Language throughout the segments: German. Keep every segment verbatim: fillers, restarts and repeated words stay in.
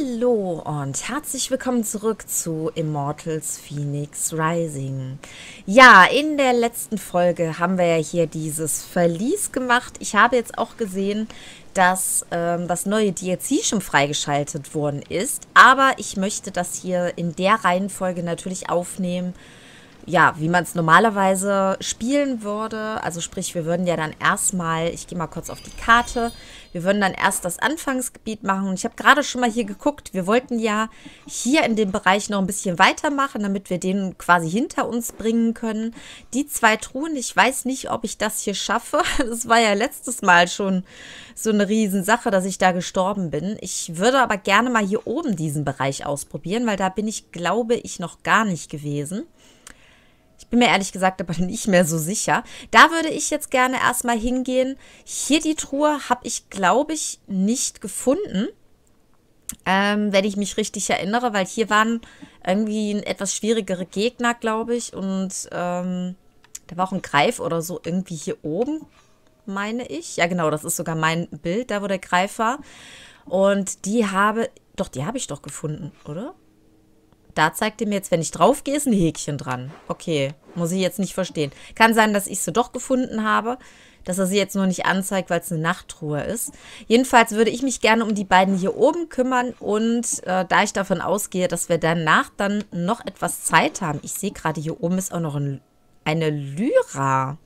Hallo und herzlich willkommen zurück zu Immortals Fenyx Rising. Ja, in der letzten Folge haben wir ja hier dieses Verlies gemacht. Ich habe jetzt auch gesehen, dass ähm, das neue D L C schon freigeschaltet worden ist. Aber ich möchte das hier in der Reihenfolge natürlich aufnehmen, ja, wie man es normalerweise spielen würde. Also sprich, wir würden ja dann erstmal, ich gehe mal kurz auf die Karte, wir würden dann erst das Anfangsgebiet machen. Und ich habe gerade schon mal hier geguckt, wir wollten ja hier in dem Bereich noch ein bisschen weitermachen, damit wir den quasi hinter uns bringen können. Die zwei Truhen, ich weiß nicht, ob ich das hier schaffe. Das war ja letztes Mal schon so eine Riesensache, dass ich da gestorben bin. Ich würde aber gerne mal hier oben diesen Bereich ausprobieren, weil da bin ich, glaube ich, noch gar nicht gewesen. Ich bin mir ehrlich gesagt aber nicht mehr so sicher. Da würde ich jetzt gerne erstmal hingehen. Hier die Truhe habe ich, glaube ich, nicht gefunden. Ähm, wenn ich mich richtig erinnere, weil hier waren irgendwie etwas schwierigere Gegner, glaube ich. Und ähm, da war auch ein Greif oder so irgendwie hier oben, meine ich. Ja, genau, das ist sogar mein Bild, da wo der Greif war. Und die habe, doch, die habe ich doch gefunden, oder? Da zeigt er mir jetzt, wenn ich drauf gehe, ist ein Häkchen dran. Okay, muss ich jetzt nicht verstehen. Kann sein, dass ich sie doch gefunden habe, dass er sie jetzt nur nicht anzeigt, weil es eine Nachtruhe ist. Jedenfalls würde ich mich gerne um die beiden hier oben kümmern und äh, da ich davon ausgehe, dass wir danach dann noch etwas Zeit haben. Ich sehe gerade, hier oben ist auch noch ein, eine Lyra.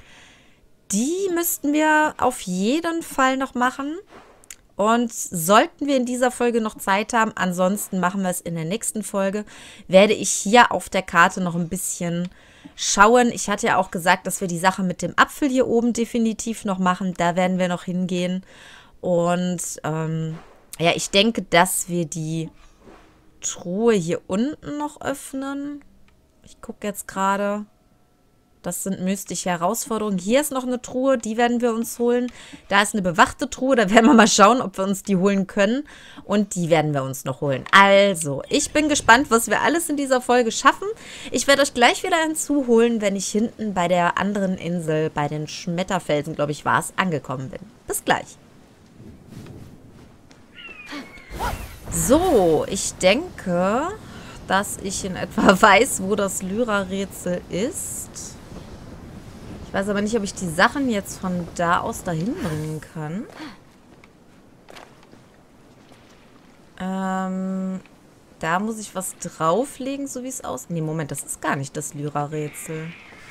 Die müssten wir auf jeden Fall noch machen. Und sollten wir in dieser Folge noch Zeit haben, ansonsten machen wir es in der nächsten Folge, werde ich hier auf der Karte noch ein bisschen schauen. Ich hatte ja auch gesagt, dass wir die Sache mit dem Apfel hier oben definitiv noch machen. Da werden wir noch hingehen. Und ähm, ja, ich denke, dass wir die Truhe hier unten noch öffnen. Ich gucke jetzt gerade. Das sind mystische Herausforderungen. Hier ist noch eine Truhe, die werden wir uns holen. Da ist eine bewachte Truhe, da werden wir mal schauen, ob wir uns die holen können. Und die werden wir uns noch holen. Also, ich bin gespannt, was wir alles in dieser Folge schaffen. Ich werde euch gleich wieder hinzuholen, wenn ich hinten bei der anderen Insel, bei den Schmetterfelsen, glaube ich, war es, angekommen bin. Bis gleich. So, ich denke, dass ich in etwa weiß, wo das Lyra-Rätsel ist. Ich weiß aber nicht, ob ich die Sachen jetzt von da aus dahin bringen kann. Ähm, da muss ich was drauflegen, so wie es aussieht. Nee, Moment, das ist gar nicht das Lyra-Rätsel.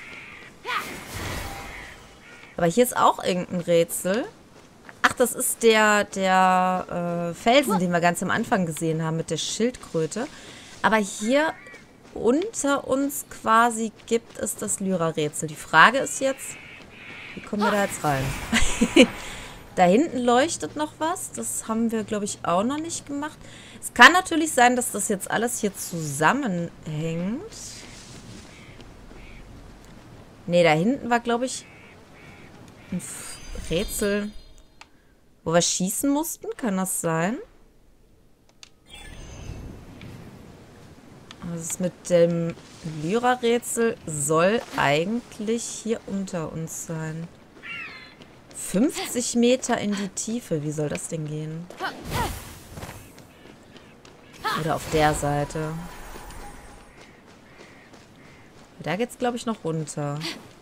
Aber hier ist auch irgendein Rätsel. Ach, das ist der, der äh, Felsen, den wir ganz am Anfang gesehen haben mit der Schildkröte. Aber hier unter uns quasi gibt es das Lyra-Rätsel. Die Frage ist jetzt, wie kommen wir da jetzt rein? Da hinten leuchtet noch was. Das haben wir, glaube ich, auch noch nicht gemacht. Es kann natürlich sein, dass das jetzt alles hier zusammenhängt. Ne, da hinten war, glaube ich, ein Rätsel, wo wir schießen mussten. Kann das sein? Das mit dem Lyra-Rätsel soll eigentlich hier unter uns sein. fünfzig Meter in die Tiefe. Wie soll das denn gehen? Oder auf der Seite. Da geht es, glaube ich, noch runter.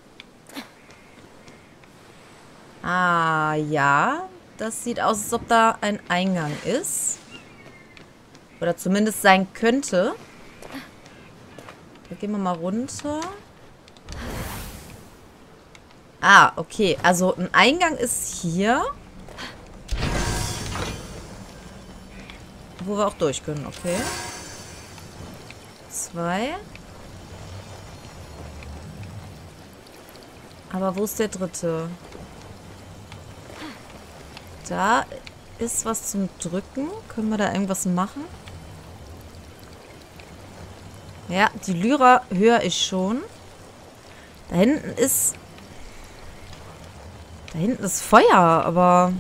Ah, ja. Das sieht aus, als ob da ein Eingang ist. Oder zumindest sein könnte. Da gehen wir mal runter. Ah, okay. Also ein Eingang ist hier. Wo wir auch durch können, okay. Zwei. Aber wo ist der dritte? Da ist was zum Drücken. Können wir da irgendwas machen? Ja, die Lyra höre ich schon. Da hinten ist... Da hinten ist Feuer, aber...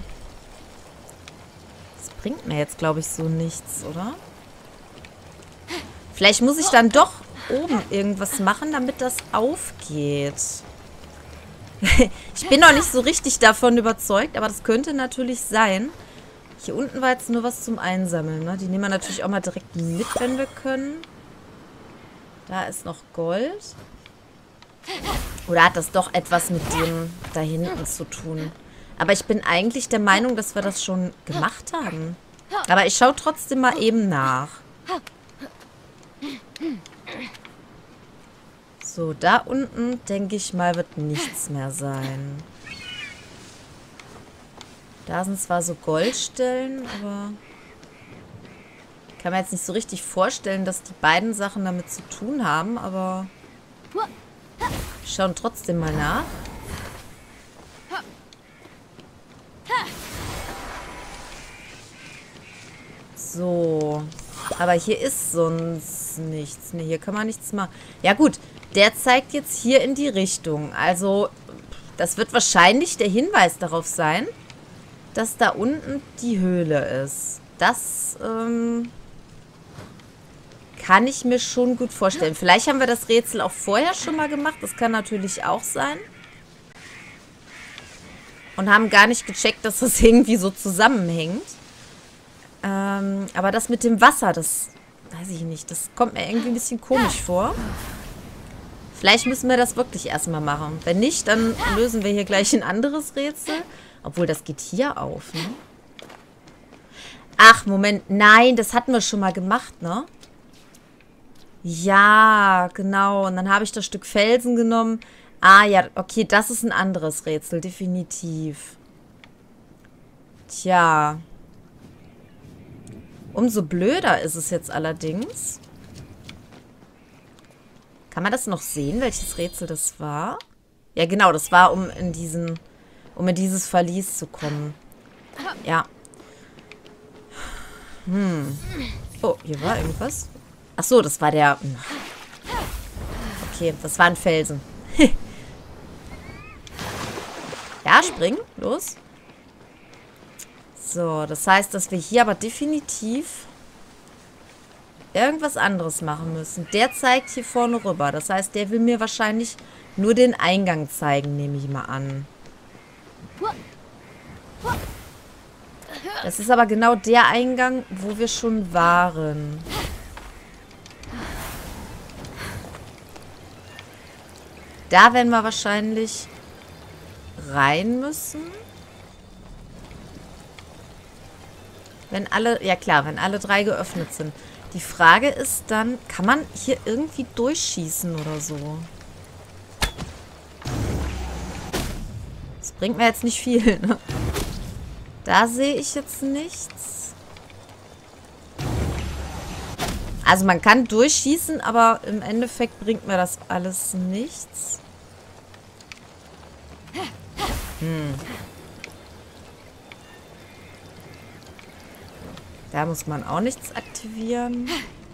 Das bringt mir jetzt, glaube ich, so nichts, oder? Vielleicht muss ich dann doch oben irgendwas machen, damit das aufgeht. Ich bin noch nicht so richtig davon überzeugt, aber das könnte natürlich sein. Hier unten war jetzt nur was zum Einsammeln, ne? Die nehmen wir natürlich auch mal direkt mit, wenn wir können. Da ist noch Gold. Oder hat das doch etwas mit dem da hinten zu tun? Aber ich bin eigentlich der Meinung, dass wir das schon gemacht haben. Aber ich schaue trotzdem mal eben nach. So, da unten, denke ich mal, wird nichts mehr sein. Da sind zwar so Goldstellen, aber ich kann mir jetzt nicht so richtig vorstellen, dass die beiden Sachen damit zu tun haben, aber wir schauen trotzdem mal nach. So, aber hier ist sonst nichts. Ne, hier kann man nichts machen. Ja gut, der zeigt jetzt hier in die Richtung. Also, das wird wahrscheinlich der Hinweis darauf sein, dass da unten die Höhle ist. Das ähm, kann ich mir schon gut vorstellen. Vielleicht haben wir das Rätsel auch vorher schon mal gemacht. Das kann natürlich auch sein. Und haben gar nicht gecheckt, dass das irgendwie so zusammenhängt. Ähm, aber das mit dem Wasser, das weiß ich nicht. Das kommt mir irgendwie ein bisschen komisch vor. Vielleicht müssen wir das wirklich erstmal machen. Wenn nicht, dann lösen wir hier gleich ein anderes Rätsel. Obwohl, das geht hier auf, ne? Ach, Moment. Nein, das hatten wir schon mal gemacht, ne? Ja, genau. Und dann habe ich das Stück Felsen genommen. Ah, ja, okay, das ist ein anderes Rätsel, definitiv. Tja. Umso blöder ist es jetzt allerdings. Kann man das noch sehen, welches Rätsel das war? Ja, genau, das war, um in diesen, um in dieses Verlies zu kommen. Ja. Hm. Oh, hier war irgendwas. Ach so, das war der... Okay, das war ein Felsen. Ja, spring. Los. So, das heißt, dass wir hier aber definitiv irgendwas anderes machen müssen. Der zeigt hier vorne rüber. Das heißt, der will mir wahrscheinlich nur den Eingang zeigen, nehme ich mal an. Das ist aber genau der Eingang, wo wir schon waren. Da werden wir wahrscheinlich rein müssen. Wenn alle, ja klar, wenn alle drei geöffnet sind. Die Frage ist dann, kann man hier irgendwie durchschießen oder so? Das bringt mir jetzt nicht viel, ne? Da sehe ich jetzt nichts. Also man kann durchschießen, aber im Endeffekt bringt mir das alles nichts. Hm. Da muss man auch nichts aktivieren.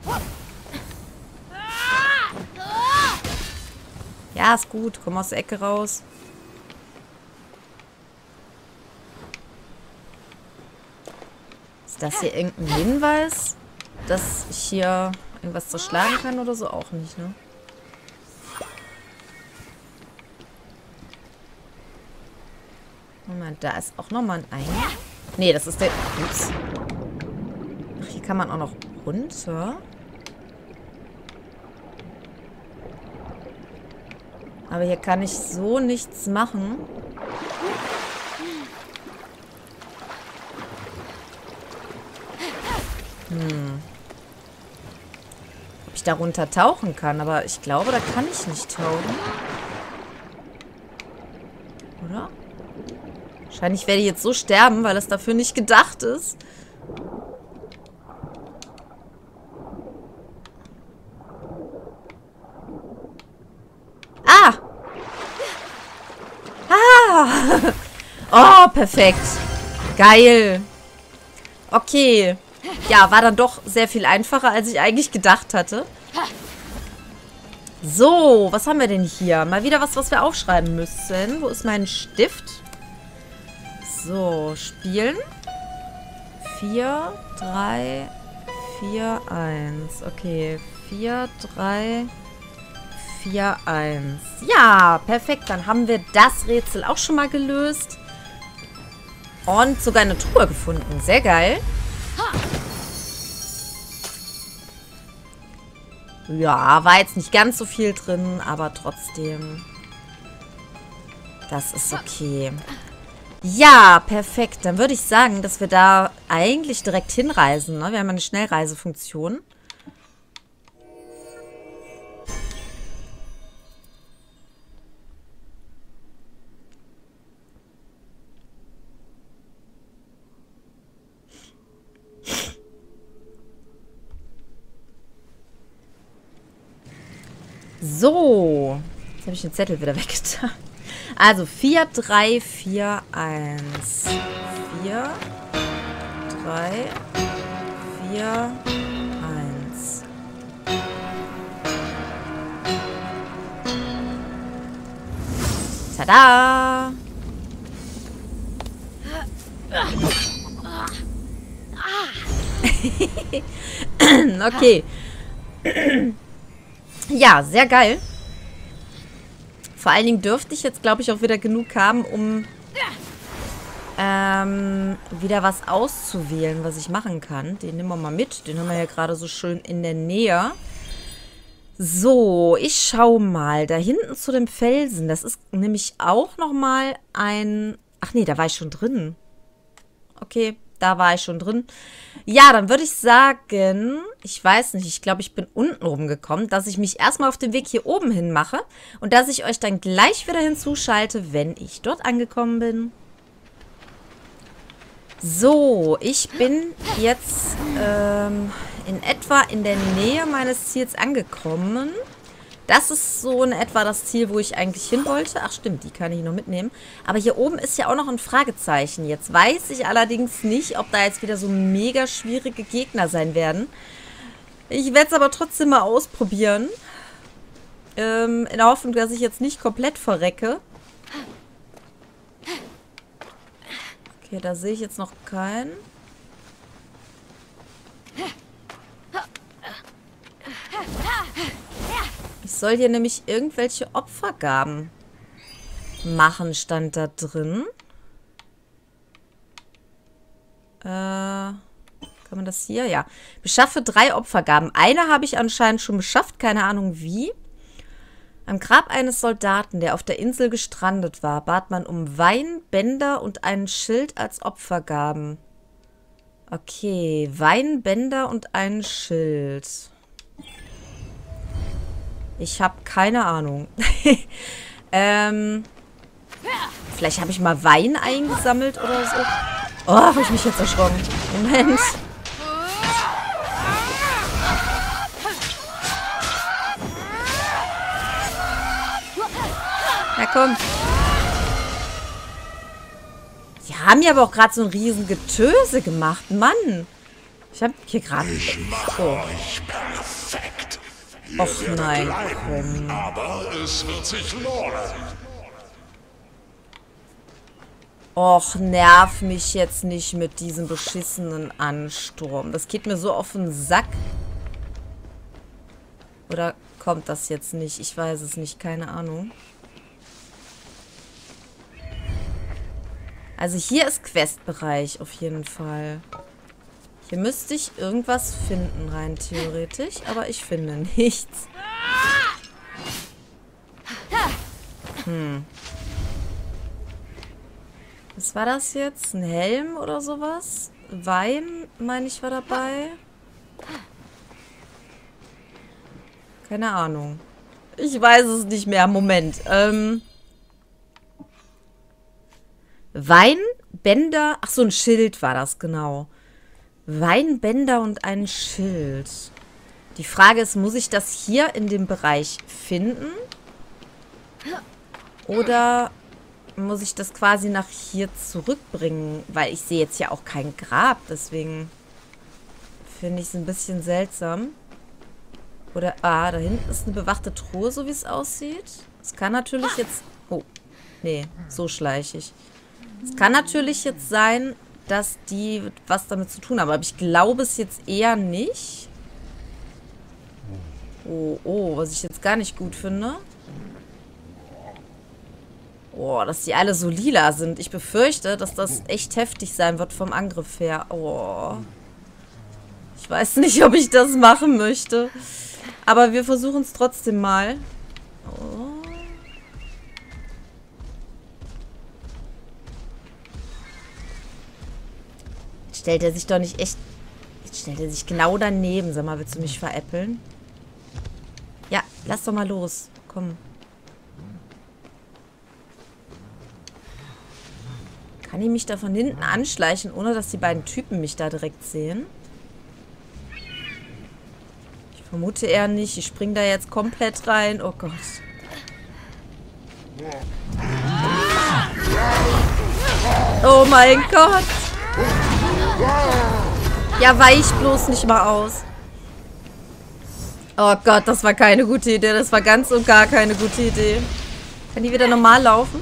Ja, ist gut. Komm aus der Ecke raus. Ist das hier irgendein Hinweis, dass ich hier irgendwas zerschlagen kann oder so? Auch nicht, ne? Moment, da ist auch nochmal ein Eingang. Nee, das ist der... Ups. Ach, hier kann man auch noch runter. Aber hier kann ich so nichts machen. Hm. Ob ich da runter tauchen kann, aber ich glaube, da kann ich nicht tauchen. Oder? Wahrscheinlich werde ich jetzt so sterben, weil es dafür nicht gedacht ist. Ah! Ah! Oh, perfekt. Geil. Okay. Ja, war dann doch sehr viel einfacher, als ich eigentlich gedacht hatte. So, was haben wir denn hier? Mal wieder was, was wir aufschreiben müssen. Wo ist mein Stift? So, spielen. vier, drei, vier, eins. Okay, vier, drei, vier, eins. Ja, perfekt. Dann haben wir das Rätsel auch schon mal gelöst. Und sogar eine Truhe gefunden. Sehr geil. Ja, war jetzt nicht ganz so viel drin, aber trotzdem. Das ist okay. Ja, perfekt. Dann würde ich sagen, dass wir da eigentlich direkt hinreisen. Ne? Wir haben eine Schnellreisefunktion. So. Jetzt habe ich den Zettel wieder weggetan. Also vier, drei, vier, eins. vier, drei, vier, eins. Tada! Okay. Ja, sehr geil. Vor allen Dingen dürfte ich jetzt, glaube ich, auch wieder genug haben, um ähm, wieder was auszuwählen, was ich machen kann. Den nehmen wir mal mit. Den haben wir ja gerade so schön in der Nähe. So, ich schau mal. Da hinten zu dem Felsen. Das ist nämlich auch nochmal ein... Ach nee, da war ich schon drin. Okay, da war ich schon drin. Ja, dann würde ich sagen, ich weiß nicht, ich glaube, ich bin unten rumgekommen, dass ich mich erstmal auf den Weg hier oben hin mache und dass ich euch dann gleich wieder hinzuschalte, wenn ich dort angekommen bin. So, ich bin jetzt ähm, in etwa in der Nähe meines Ziels angekommen. Das ist so in etwa das Ziel, wo ich eigentlich hin wollte. Ach stimmt, die kann ich noch mitnehmen. Aber hier oben ist ja auch noch ein Fragezeichen. Jetzt weiß ich allerdings nicht, ob da jetzt wieder so mega schwierige Gegner sein werden. Ich werde es aber trotzdem mal ausprobieren. Ähm, in der Hoffnung, dass ich jetzt nicht komplett verrecke. Okay, da sehe ich jetzt noch keinen. Ich soll hier nämlich irgendwelche Opfergaben machen, stand da drin. Äh, kann man das hier? Ja. Beschaffe drei Opfergaben. Eine habe ich anscheinend schon beschafft, keine Ahnung wie. Am Grab eines Soldaten, der auf der Insel gestrandet war, bat man um Wein, Bänder und einen Schild als Opfergaben. Okay, Wein, Bänder und ein Schild. Ich habe keine Ahnung. ähm, vielleicht habe ich mal Wein eingesammelt oder so. Oh, habe ich mich jetzt erschrocken. Moment. Na komm. Die haben ja aber auch gerade so ein riesen Getöse gemacht. Mann. Ich habe hier gerade... Oh. Och nein, komm. Aber es wird sich lohnen. Och, nerv mich jetzt nicht mit diesem beschissenen Ansturm. Das geht mir so auf den Sack. Oder kommt das jetzt nicht? Ich weiß es nicht, keine Ahnung. Also hier ist Questbereich auf jeden Fall. Hier müsste ich irgendwas finden, rein theoretisch. Aber ich finde nichts. Hm. Was war das jetzt? Ein Helm oder sowas? Wein, meine ich, war dabei. Keine Ahnung. Ich weiß es nicht mehr. Moment. Ähm... Wein, Bänder... Ach so, ein Schild war das, genau. Weinbänder und ein Schild. Die Frage ist, muss ich das hier in dem Bereich finden? Oder muss ich das quasi nach hier zurückbringen? Weil ich sehe jetzt ja auch kein Grab, deswegen finde ich es ein bisschen seltsam. Oder, ah, da hinten ist eine bewachte Truhe, so wie es aussieht. Es kann natürlich jetzt... Oh, nee, so schleichig. Es kann natürlich jetzt sein, dass die was damit zu tun haben. Aber ich glaube es jetzt eher nicht. Oh, oh, was ich jetzt gar nicht gut finde. Oh, dass die alle so lila sind. Ich befürchte, dass das echt heftig sein wird vom Angriff her. Oh. Ich weiß nicht, ob ich das machen möchte. Aber wir versuchen es trotzdem mal. Oh. Jetzt stellt er sich doch nicht echt... Jetzt stellt er sich genau daneben. Sag mal, willst du mich veräppeln? Ja, lass doch mal los. Komm. Kann ich mich da von hinten anschleichen, ohne dass die beiden Typen mich da direkt sehen? Ich vermute eher nicht. Ich spring da jetzt komplett rein. Oh Gott. Oh mein Gott. Ja, weich bloß nicht mal aus. Oh Gott, das war keine gute Idee. Das war ganz und gar keine gute Idee. Kann die wieder normal laufen?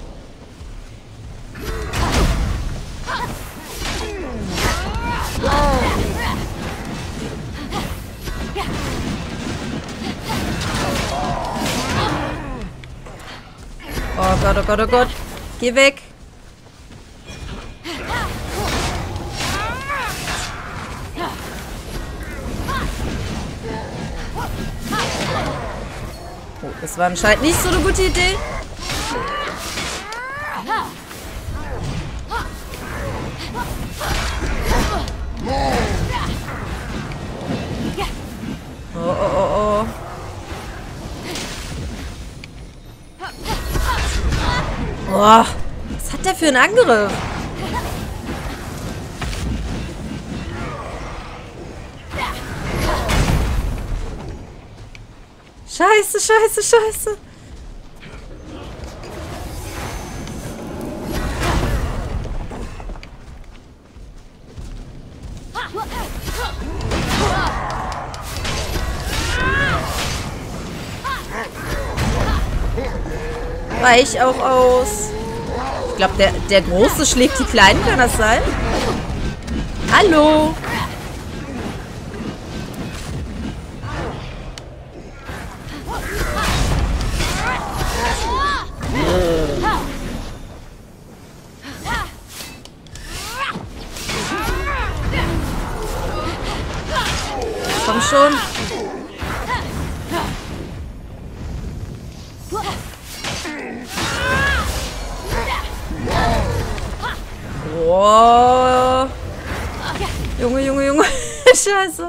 Oh Gott, oh Gott, oh Gott. Geh weg. Oh, das war anscheinend nicht so eine gute Idee. Oh, oh, oh, oh. Boah, was hat der für einen Angriff? Scheiße, scheiße, scheiße. Weich auch aus. Ich glaube, der, der Große schlägt die Kleinen, kann das sein? Hallo? Komm schon. Oh. Junge, Junge, Junge. Scheiße.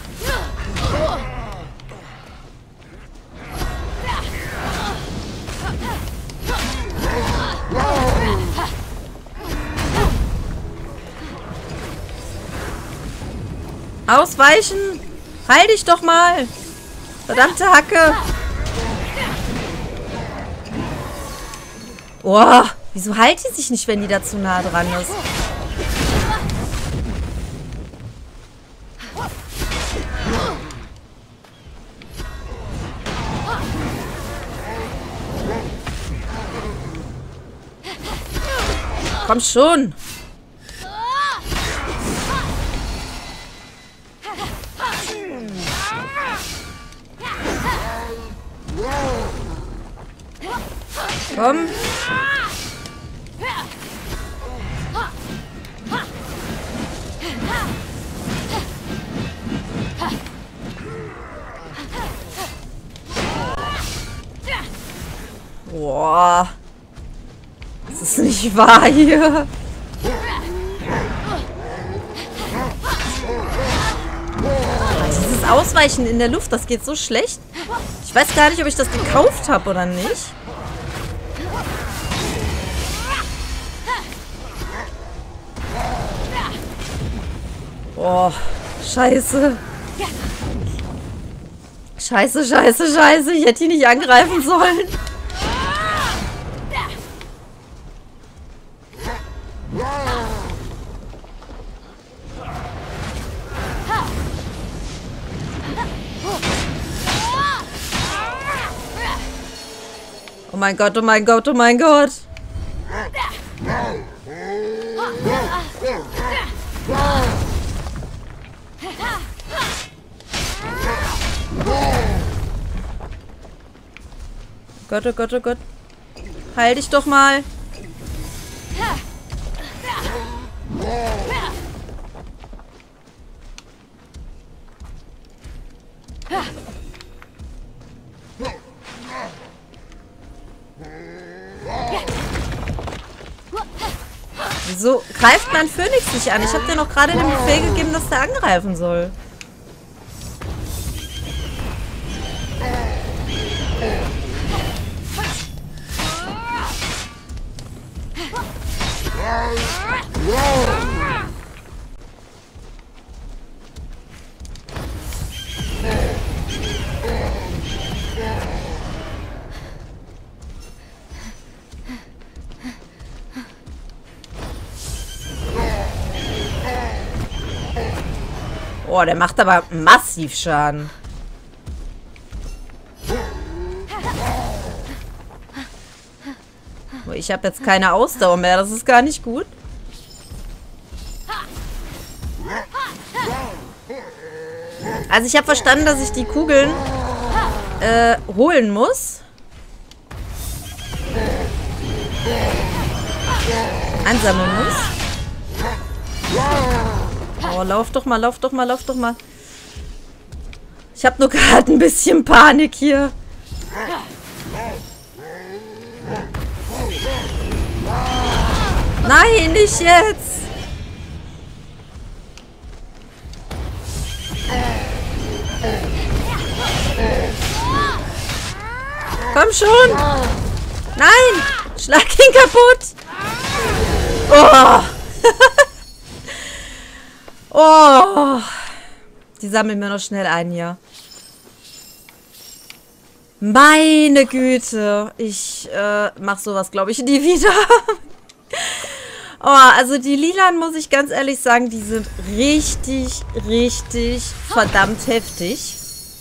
Ausweichen. Heil dich doch mal. Verdammte Hacke. Oh, wieso heilt die sich nicht, wenn die da zu nah dran ist? Komm schon. Komm. Boah. Das ist nicht wahr hier. Dieses Ausweichen in der Luft, das geht so schlecht. Ich weiß gar nicht, ob ich das gekauft habe oder nicht. Boah, scheiße. Scheiße, scheiße, scheiße. Ich hätte ihn nicht angreifen sollen. Oh mein Gott, oh mein Gott, oh mein Gott. Gott, oh Gott, oh Gott. Heil dich doch mal. Wieso greift mein Phönix nicht an? Ich habe dir noch gerade den Befehl gegeben, dass der angreifen soll. Oh, der macht aber massiv Schaden. Ich habe jetzt keine Ausdauer mehr, das ist gar nicht gut. Also ich habe verstanden, dass ich die Kugeln äh, holen muss. Einsammeln muss. Oh, lauf doch mal, lauf doch mal, lauf doch mal. Ich habe nur gerade ein bisschen Panik hier. Nein, nicht jetzt. Komm schon. Nein, schlag ihn kaputt. Oh. Oh. Die sammeln wir noch schnell ein hier. Meine Güte. Ich äh, mach sowas, glaube ich, nie wieder. Oh, also die Lilan, muss ich ganz ehrlich sagen, die sind richtig, richtig verdammt heftig.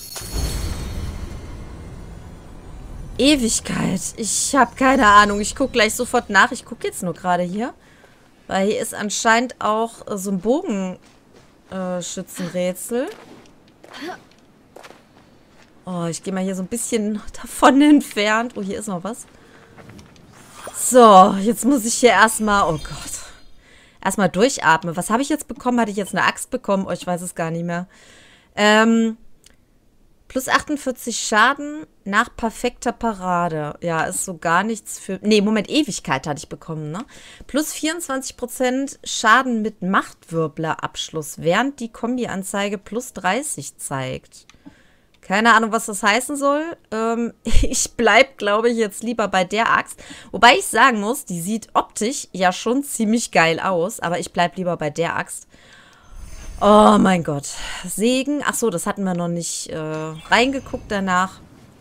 Ewigkeit. Ich habe keine Ahnung. Ich gucke gleich sofort nach. Ich gucke jetzt nur gerade hier. Weil hier ist anscheinend auch äh, so ein Bogenschützenrätsel. Äh, oh, ich gehe mal hier so ein bisschen davon entfernt. Oh, hier ist noch was. So, jetzt muss ich hier erstmal... Oh Gott. Erstmal durchatmen. Was habe ich jetzt bekommen? Hatte ich jetzt eine Axt bekommen? Oh, ich weiß es gar nicht mehr. Ähm... Plus achtundvierzig Schaden nach perfekter Parade. Ja, ist so gar nichts für... Nee, Moment, Ewigkeit hatte ich bekommen, ne? Plus vierundzwanzig Prozent Schaden mit Machtwirblerabschluss, während die Kombi-Anzeige plus dreißig zeigt. Keine Ahnung, was das heißen soll. Ähm, ich bleib, glaube ich, jetzt lieber bei der Axt. Wobei ich sagen muss, die sieht optisch ja schon ziemlich geil aus, aber ich bleib lieber bei der Axt. Oh mein Gott. Segen. Ach so, das hatten wir noch nicht äh, reingeguckt danach.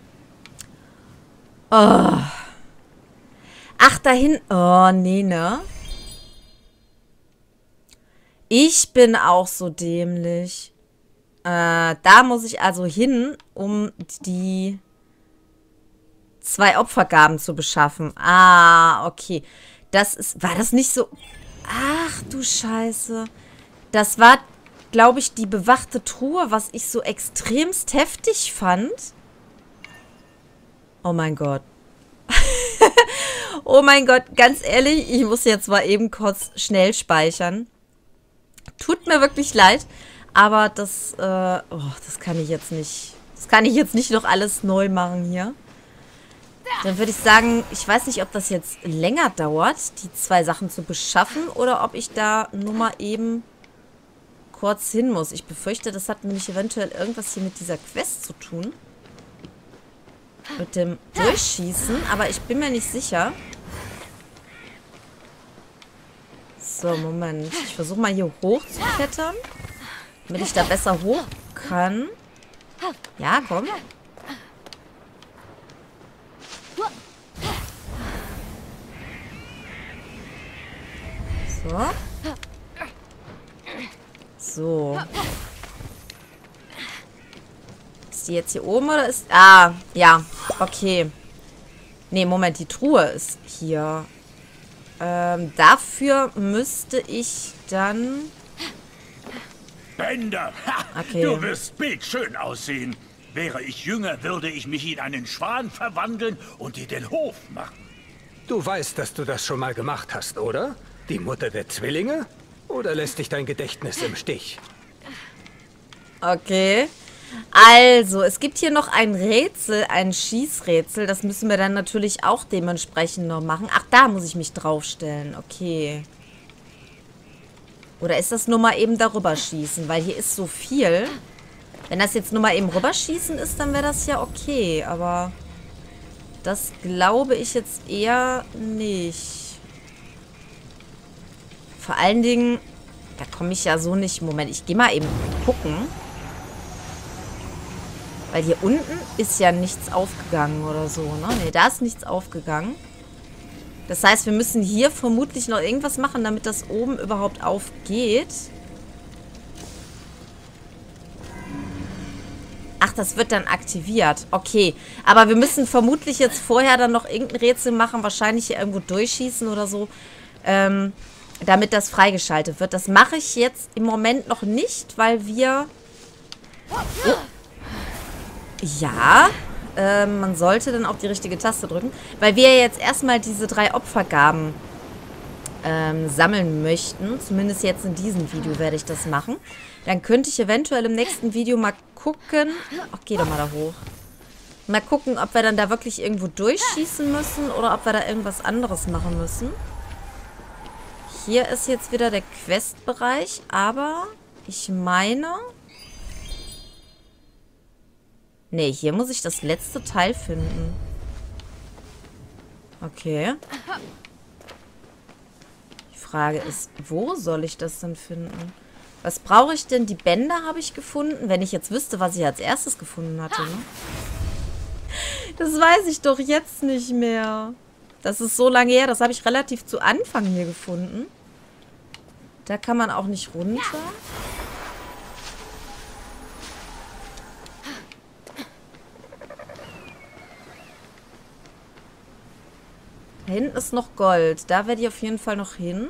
Oh. Ach, dahin. Oh, nee, ne? Ich bin auch so dämlich. Äh, da muss ich also hin, um die zwei Opfergaben zu beschaffen. Ah, okay. Das ist... War das nicht so... Ach, du Scheiße. Das war... glaube ich, die bewachte Truhe, was ich so extremst heftig fand. Oh mein Gott. Oh mein Gott, ganz ehrlich, ich muss jetzt mal eben kurz schnell speichern. Tut mir wirklich leid, aber das, äh, oh, das kann ich jetzt nicht, das kann ich jetzt nicht noch alles neu machen hier. Dann würde ich sagen, ich weiß nicht, ob das jetzt länger dauert, die zwei Sachen zu beschaffen, oder ob ich da nur mal eben... kurz hin muss. Ich befürchte, das hat nämlich eventuell irgendwas hier mit dieser Quest zu tun. Mit dem Durchschießen, aber ich bin mir nicht sicher. So, Moment. Ich versuche mal hier hoch zu klettern, damit ich da besser hoch kann. Ja, komm. So. So. Ist die jetzt hier oben oder ist... Ah, ja. Okay. Nee, Moment. Die Truhe ist hier. Ähm, dafür müsste ich dann... Bender! Ha, okay. Du wirst bildschön aussehen. Wäre ich jünger, würde ich mich in einen Schwan verwandeln und dir den Hof machen. Du weißt, dass du das schon mal gemacht hast, oder? Die Mutter der Zwillinge? Oder lässt dich dein Gedächtnis im Stich? Okay. Also, es gibt hier noch ein Rätsel, ein Schießrätsel. Das müssen wir dann natürlich auch dementsprechend noch machen. Ach, da muss ich mich draufstellen. Okay. Oder ist das nur mal eben darüber schießen? Weil hier ist so viel. Wenn das jetzt nur mal eben rüberschießen ist, dann wäre das ja okay. Aber das glaube ich jetzt eher nicht. Vor allen Dingen, da komme ich ja so nicht. Moment, ich gehe mal eben gucken. Weil hier unten ist ja nichts aufgegangen oder so, ne? Ne, da ist nichts aufgegangen. Das heißt, wir müssen hier vermutlich noch irgendwas machen, damit das oben überhaupt aufgeht. Ach, das wird dann aktiviert. Okay. Aber wir müssen vermutlich jetzt vorher dann noch irgendein Rätsel machen. Wahrscheinlich hier irgendwo durchschießen oder so. Ähm, damit das freigeschaltet wird. Das mache ich jetzt im Moment noch nicht, weil wir... Oh. Ja, äh, man sollte dann auch die richtige Taste drücken, weil wir jetzt erstmal diese drei Opfergaben ähm, sammeln möchten. Zumindest jetzt in diesem Video werde ich das machen. Dann könnte ich eventuell im nächsten Video mal gucken. Ach, geh doch mal da hoch. Mal gucken, ob wir dann da wirklich irgendwo durchschießen müssen oder ob wir da irgendwas anderes machen müssen. Hier ist jetzt wieder der Questbereich, aber ich meine... Nee, hier muss ich das letzte Teil finden. Okay. Die Frage ist, wo soll ich das denn finden? Was brauche ich denn? Die Bänder habe ich gefunden. Wenn ich jetzt wüsste, was ich als erstes gefunden hatte, ne? Das weiß ich doch jetzt nicht mehr. Das ist so lange her. Das habe ich relativ zu Anfang hier gefunden. Da kann man auch nicht runter. Da hinten ist noch Gold. Da werde ich auf jeden Fall noch hin.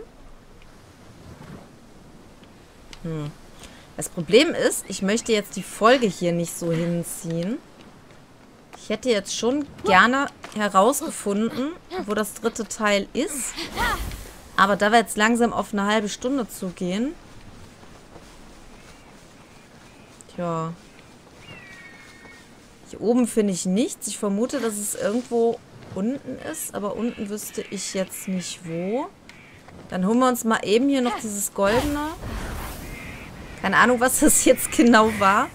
Hm. Das Problem ist, ich möchte jetzt die Folge hier nicht so hinziehen. Ich hätte jetzt schon gerne herausgefunden, wo das dritte Teil ist. Aber da wir jetzt langsam auf eine halbe Stunde zugehen. Tja. Hier oben finde ich nichts. Ich vermute, dass es irgendwo... unten ist, aber unten wüsste ich jetzt nicht wo. Dann holen wir uns mal eben hier noch dieses Goldene. Keine Ahnung, was das jetzt genau war.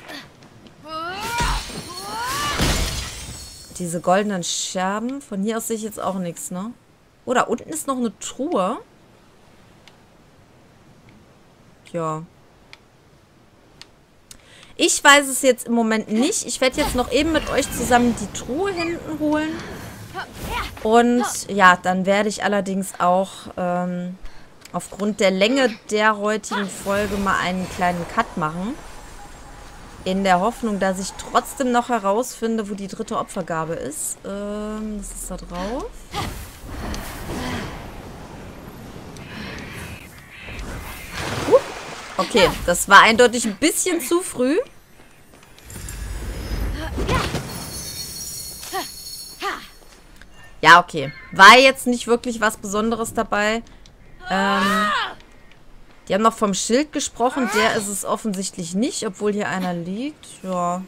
Diese goldenen Scherben. Von hier aus sehe ich jetzt auch nichts, ne? Oh, da unten ist noch eine Truhe. Ja. Ich weiß es jetzt im Moment nicht. Ich werde jetzt noch eben mit euch zusammen die Truhe hinten holen. Und ja, dann werde ich allerdings auch ähm, aufgrund der Länge der heutigen Folge mal einen kleinen Cut machen. In der Hoffnung, dass ich trotzdem noch herausfinde, wo die dritte Opfergabe ist. Ähm, das ist da drauf. Uh, okay, das war eindeutig ein bisschen zu früh. Ja, okay. War jetzt nicht wirklich was Besonderes dabei. Ähm, die haben noch vom Schild gesprochen. Der ist es offensichtlich nicht, obwohl hier einer liegt. Ja.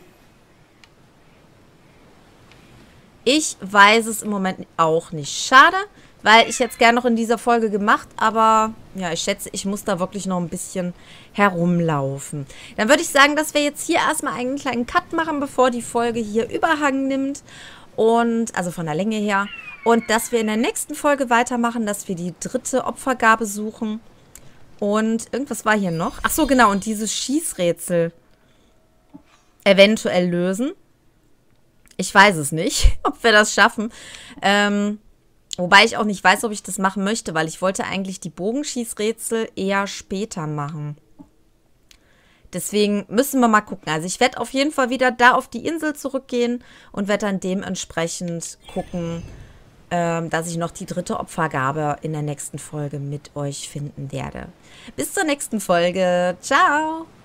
Ich weiß es im Moment auch nicht. Schade, weil ich jetzt gerne noch in dieser Folge gemacht, aber ja, ich schätze, ich muss da wirklich noch ein bisschen herumlaufen. Dann würde ich sagen, dass wir jetzt hier erstmal einen kleinen Cut machen, bevor die Folge hier Überhang nimmt. Und, also von der Länge her. Und dass wir in der nächsten Folge weitermachen, dass wir die dritte Opfergabe suchen. Und irgendwas war hier noch. Ach so, genau. Und dieses Schießrätsel eventuell lösen. Ich weiß es nicht, ob wir das schaffen. Ähm, wobei ich auch nicht weiß, ob ich das machen möchte, weil ich wollte eigentlich die Bogenschießrätsel eher später machen. Deswegen müssen wir mal gucken. Also ich werde auf jeden Fall wieder da auf die Insel zurückgehen und werde dann dementsprechend gucken, ähm, dass ich noch die dritte Opfergabe in der nächsten Folge mit euch finden werde. Bis zur nächsten Folge. Ciao!